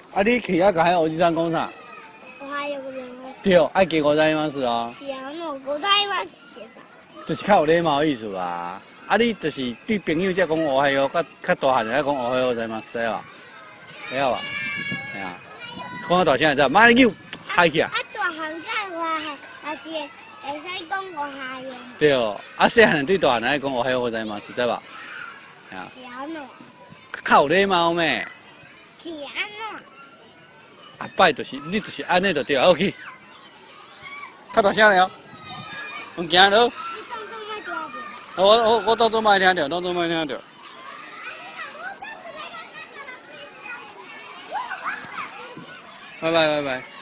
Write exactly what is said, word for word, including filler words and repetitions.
啊，你去啊，甲迄おじさん讲啥？ おはようございます。 对，爱给我在ます哦。 ピアノございます写啥？ 就是较有礼貌的意思啦。啊，你就是对朋友才讲おはよう，较较大汉人才讲おはようございます，知吧？知道吧？哎呀，讲到大声知道？马上叫嗨起啊！ 啊，大汉仔话还是会使讲おはよう。 对哦，啊，细汉人对大汉人讲おはようございます，知吧？哎呀， 是安怎？ 较有礼貌咩？ 是安怎？ 啊，摆就是你就是安尼就对了 ，OK。较大声了哦，唔惊咯。 你当作莫听着。 我我我当作莫听着，当作莫听着。拜拜拜拜。